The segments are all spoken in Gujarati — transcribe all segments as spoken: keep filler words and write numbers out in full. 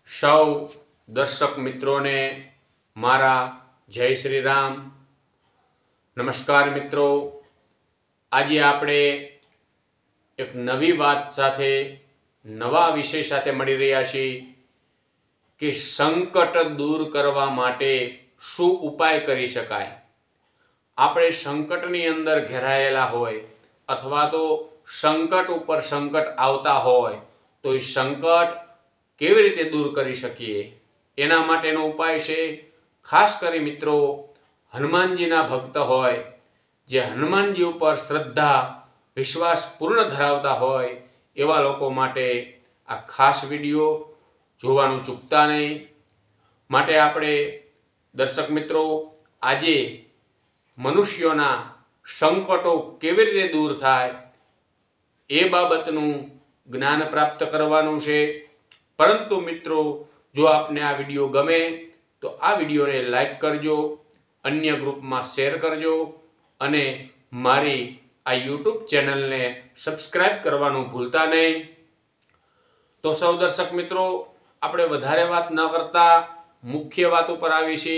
સૌ દર્શક મિત્રોને મારા જય શ્રી રામ। નમસ્કાર મિત્રો, આજે આપણે એક નવી વાત સાથે નવા વિષય સાથે મળી રહ્યા છીએ કે સંકટ દૂર કરવા માટે શું ઉપાય કરી શકાય। આપણે સંકટની અંદર ઘેરાયેલા હોય અથવા તો સંકટ ઉપર સંકટ આવતા હોય તો એ સંકટ કેવી રીતે દૂર કરી શકીએ એના માટેનો ઉપાય છે। ખાસ કરી મિત્રો હનુમાનજીના ભક્ત હોય, જે હનુમાનજી ઉપર શ્રદ્ધા વિશ્વાસ પૂર્ણ ધરાવતા હોય એવા લોકો માટે આ ખાસ વિડીયો જોવાનું ચૂકતા નહીં। માટે આપણે દર્શક મિત્રો આજે મનુષ્યોના સંકટો કેવી રીતે દૂર થાય એ બાબતનું જ્ઞાન પ્રાપ્ત કરવાનું છે। પરંતુ મિત્રો જો આપને આ વિડીયો ગમે તો આ વિડીયોને લાઈક કરજો, અન્ય ગ્રુપમાં શેર કરજો અને મારી આ યુટ્યુબ ચેનલને સબસ્ક્રાઈબ કરવાનું ભૂલતા નહીં। તો સૌ દર્શક મિત્રો આપણે વધારે વાત ન કરતા મુખ્ય વાત ઉપર આવી છે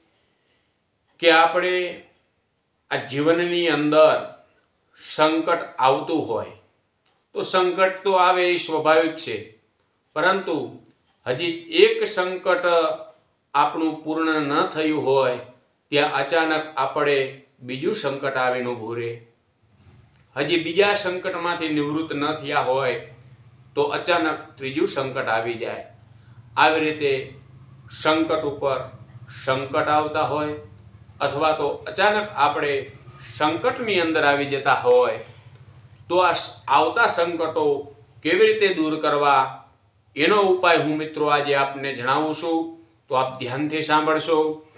કે આપણે આ જીવનની અંદર સંકટ આવતું હોય તો સંકટ તો આવે એ સ્વાભાવિક છે, પરંતુ હજી એક સંકટ આપણું પૂર્ણ ન થયું હોય ત્યાં અચાનક આપણે બીજું સંકટ આવીને ઊભું રહે। હજી બીજા સંકટમાંથી નિવૃત્ત ન થયા હોય તો અચાનક ત્રીજું સંકટ આવી જાય। આવી રીતે સંકટ ઉપર સંકટ આવતા હોય અથવા તો અચાનક આપણે સંકટની અંદર આવી જતા હોય તો આ આવતા સંકટો કેવી રીતે દૂર કરવા એનો ઉપાય હું મિત્રો આજે આપને જણાવું છું, તો આપ ધ્યાનથી સાંભળશો।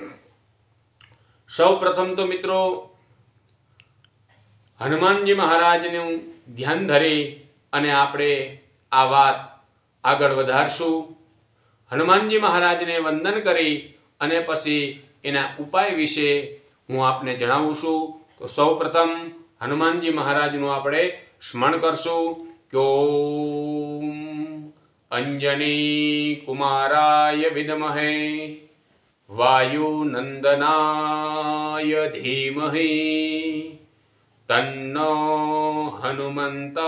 સૌ પ્રથમ તો મિત્રો હનુમાનજી મહારાજનું ધ્યાન ધરી અને આપણે આ વાત આગળ વધારશું। હનુમાનજી મહારાજને વંદન કરી અને પછી એના ઉપાય વિશે હું આપને જણાવું છું। તો સૌ પ્રથમ હનુમાનજી મહારાજનું આપણે સ્મરણ કરશું કે ઓમ અંજની કુમારાય વિદ્મહે વાયુનંદનાય ધીમહિ તન્નો હનુમંત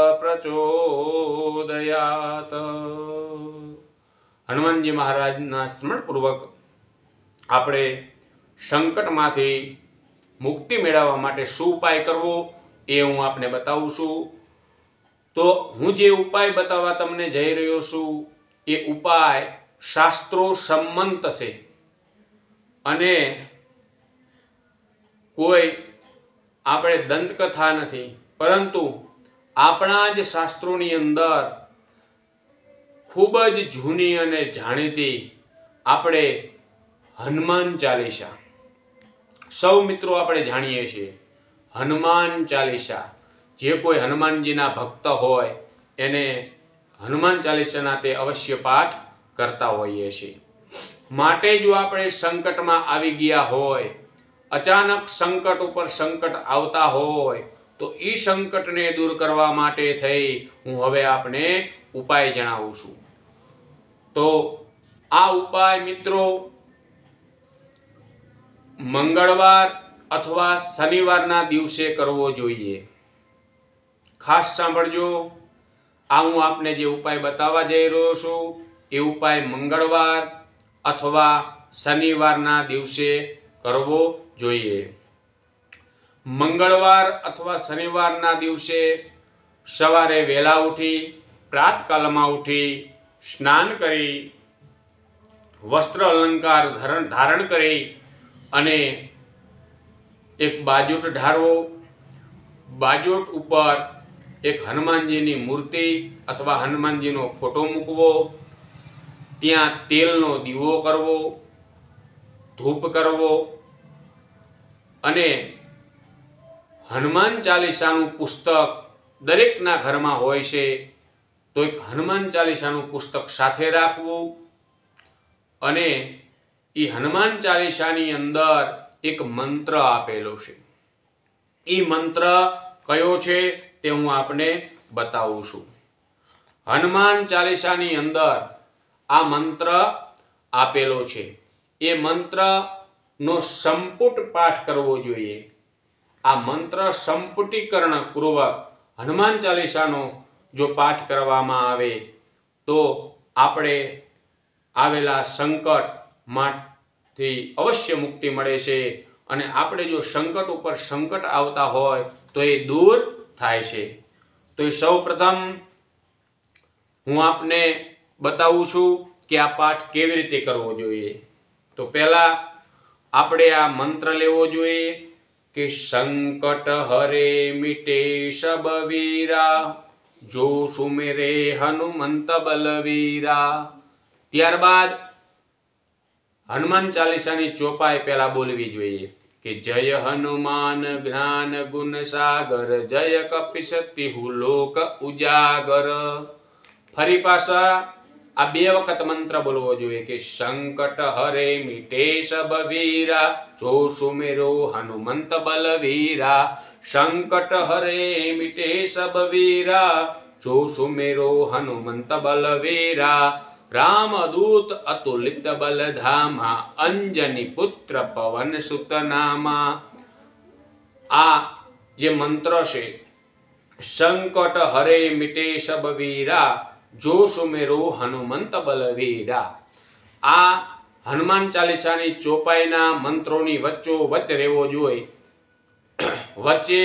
પ્રચોદયાત। હનુમાનજી મહારાજના સ્મરણપૂર્વક આપણે સંકટમાંથી મુક્તિ મેળવવા માટે શું ઉપાય કરવો એ હું આપને બતાવું છું। તો હું જે ઉપાય બતાવવા તમને જઈ રહ્યો છું એ ઉપાય શાસ્ત્રો સંમત છે અને કોઈ આપણે દંતકથા નથી, પરંતુ આપણા જ શાસ્ત્રોની અંદર ખૂબ જ જૂની અને જાણીતી આપણે હનુમાન ચાલીસા સૌ મિત્રો આપણે જાણીએ છીએ। હનુમાન ચાલીસા જે કોઈ હનુમાનજીના ભક્ત હોય એને હનુમાન ચાલીસાના તે અવશ્ય પાઠ કરતા હોઈએ છીએ। માટે જો આપણે સંકટમાં આવી ગયા હોય, અચાનક સંકટ ઉપર સંકટ આવતા હોય તો એ સંકટને દૂર કરવા માટે થઈ હું હવે આપને ઉપાય જણાવું છું। તો આ ઉપાય મિત્રો મંગળવાર અથવા શનિવારના દિવસે કરવો જોઈએ। ખાસ સાંભળજો, આ હું આપને જે ઉપાય બતાવવા જઈ રહ્યો છું એ ઉપાય મંગળવાર અથવા શનિવારના દિવસે કરવો જોઈએ। મંગળવાર અથવા શનિવારના દિવસે સવારે વહેલા ઉઠી પ્રાતકાલમાં ઉઠી સ્નાન કરી વસ્ત્ર અલંકાર ધારણ કરી અને એક બાજોટ ઢાળવો, બાજોટ ઉપર એક હનુમાનજીની મૂર્તિ અથવા હનુમાનજીનો ફોટો મૂકવો, ત્યાં તેલનો દીવો કરવો, ધૂપ કરવો અને હનુમાન ચાલીસાનું પુસ્તક દરેકના ઘરમાં હોય છે તો એક હનુમાન ચાલીસાનું પુસ્તક સાથે રાખવું અને એ હનુમાન ચાલીસાની અંદર એક મંત્ર આપેલો છે। એ મંત્ર કયો છે તે હું આપને બતાવું છું। હનુમાન ચાલીસાની અંદર આ મંત્ર આપેલો છે એ મંત્રનો સંપુટ પાઠ કરવો જોઈએ। આ મંત્ર સંપુટીકરણ પૂર્વક હનુમાન ચાલીસાનો જો પાઠ કરવામાં આવે તો આપણે આવેલા સંકટમાંથી અવશ્ય મુક્તિ મળે છે અને આપણે જો સંકટ ઉપર સંકટ આવતા હોય તો એ દૂર થાય છે। તો એ સૌ પ્રથમ હું આપને બતાવું છું કે આ પાઠ કેવી રીતે કરવો જોઈએ। તો પહેલા આપણે આ મંત્ર લેવો જોઈએ કે સંકટ હરે મિટે સબ વીરા જો સુમેરે હનુમંત બલવીરા। ત્યારબાદ હનુમાન ચાલીસાની ચોપાઈ પહેલા બોલવી જોઈએ કે જય હનુમાન જ્ઞાન ગુણ સાગર જય કપિશતિહુ લોક ઉજાગર। ફરી પાછા આ બે વખત મંત્ર બોલવો જોઈએ કે સંકટ હરે મિટે સબ વીરા જો સુમેરો હનુમંત બલવીરા। સંકટ હરે મિટે સબ વીરા જો સુમેરો હનુમંત બલવીરા। રામદૂત અતુલિત બલધામા અંજની પુત્ર પવન સુત નામા। આ જે મંત્ર છે સંકટ હરે મિટે સબ વીરા જો સુમેરો હનુમંત બલવીરા, આ હનુમાન ચાલીસાની ચોપાઈના મંત્રોની વચ્ચો વચ્ચ રહેવો જોઈએ। વચ્ચે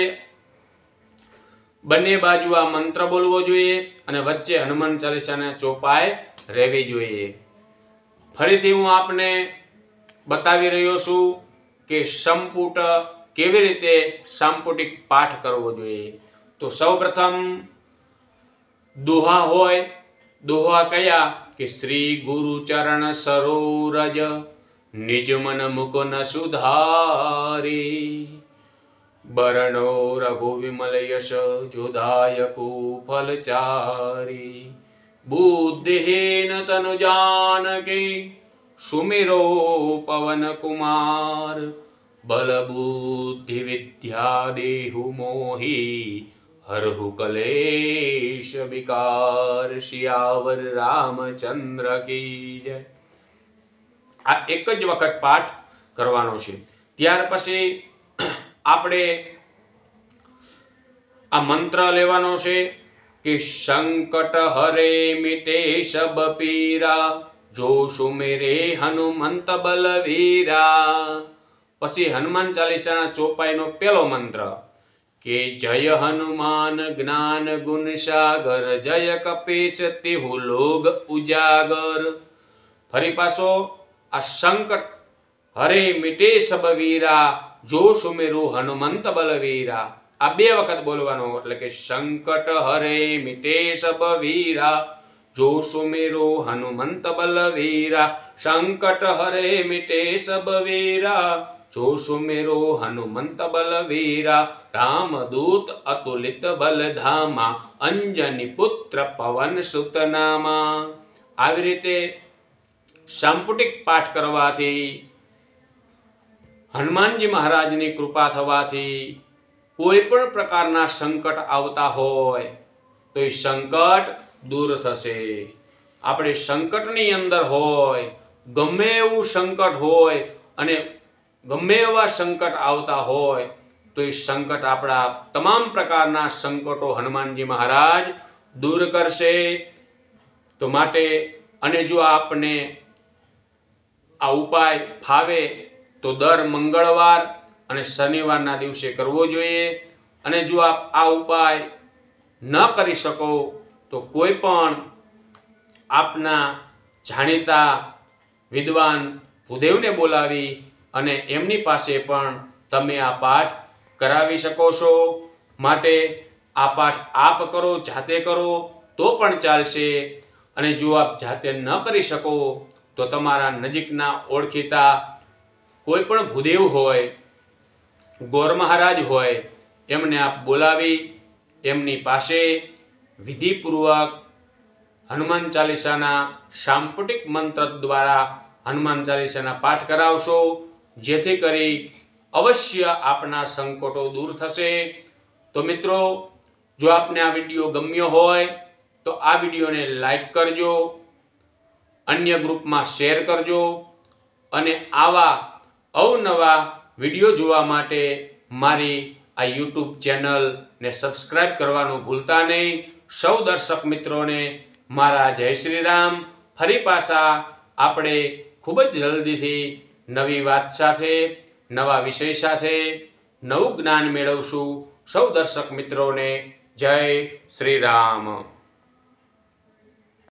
બંને બાજુ આ મંત્ર બોલવો જોઈએ અને વચ્ચે હનુમાન ચાલીસાના ચોપાઈ રહેવી જોઈએ। ફરીથી હું આપને બતાવી રહ્યો છું કે સંપુટ કેવી રીતે સાંપુટિક પાઠ કરવો જોઈએ। તો સૌપ્રથમ દોહા હોય, દોહા કયા કે શ્રી ગુરુ ચરણ સરોરજ નિજ મન મુકુન સુધારી બરણો રઘુ વિમલ યશ જોદાયકુ ફલચારી બુદ્ધિહીન તનુ જાનકી સુમિરો પવન કુમાર બલ બુદ્ધિ વિદ્યા દેહુ મોહી હરહુ કલેશ વિકાર શિયાવર રામચંદ્ર કી જય। આ એક જ વખત પાઠ કરવાનો છે। ત્યાર પછી આપણે આ મંત્ર લેવાનો છે કે સંકટ હરે મિટે સબ પીરા જો સુમેરે હનુમંત બલવીરા। પછી હનુમાન ચાલીસાના ચોપાઈનો પહેલો મંત્ર કે જય હનુમાન જ્ઞાન ગુણ સાગર જય કપીશતિહુ લોક ઉજાગર। ફરી પાછો આ સંકટ હરે મિટે સબ વીરા જો સુમેરુ હનુમંત બલવીરા, આ બે વખત બોલવાનો, એટલે કે સંકટ હરે મિટે સબ વીરા જો સુમેરો હનુમંત બલવીરા। સંકટ હરે મિટે સબ વીરા જો સુમેરો હનુમંત બલવીરા। રામદૂત અતુલિત બલધામા અંજની પુત્ર પવન સુત નામા। આવી રીતે સંપુટિક પાઠ કરવાથી હનુમાનજી મહારાજની કૃપા થવાથી કોઈ પણ પ્રકારના સંકટ આવતા હોય તો એ સંકટ દૂર થશે। આપણે સંકટની અંદર હોય, ગમે એવું સંકટ હોય અને ગમે એવા સંકટ આવતા હોય તો એ સંકટ આપણા તમામ પ્રકારના સંકટો હનુમાનજી મહારાજ દૂર કરશે। તો માટે અને જો આપને આ ઉપાય ફાવે તો દર મંગળવાર અને શનિવારના દિવસે કરવો જોઈએ। અને જો આપ આ ઉપાય ન કરી શકો તો કોઈ પણ આપના જાણીતા વિદ્વાન ભૂદેવને બોલાવી અને એમની પાસે પણ તમે આ પાઠ કરાવી શકો છો। માટે આ પાઠ આપ કરો, જાતે કરો તો પણ ચાલશે। અને જો આપ જાતે ન કરી શકો તો તમારા નજીકના ઓળખીતા કોઈ પણ ભૂદેવ હોય, ગોર મહારાજ હોય, એમને આપ બોલાવી એમની પાસે વિધિપૂર્વક હનુમાન ચાલીસાના સાંપુટિક મંત્ર દ્વારા હનુમાન ચાલીસાના પાઠ કરાવશો, જેથી કરી અવશ્ય આપના સંકટો દૂર થશે। તો મિત્રો, જો આપને આ વિડીયો ગમ્યો હોય તો આ વિડીયોને લાઈક કરજો, અન્ય ગ્રુપમાં શેર કરજો અને આવા અવનવા વિડીયો જોવા માટે મારી આ યુટ્યુબ ચેનલને સબસ્ક્રાઈબ કરવાનું ભૂલતા નહીં. સૌ દર્શક મિત્રોને મારા જય શ્રી રામ. ફરી પાછા આપણે ખૂબ જ જલ્દીથી નવી વાત સાથે, નવા વિષય સાથે નવું જ્ઞાન મેળવશું. સૌ દર્શક મિત્રોને જય શ્રી રામ.